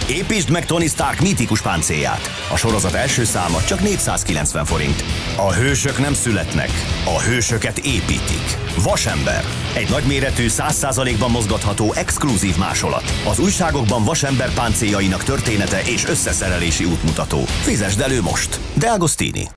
Építsd meg Tony Stark mítikus páncélját. A sorozat első száma csak 490 forint. A hősök nem születnek, a hősöket építik. Vasember. Egy nagyméretű, 100%-ban mozgatható, exkluzív másolat. Az újságokban vasember páncéljainak története és összeszerelési útmutató. Fizesd elő most. De Agostini.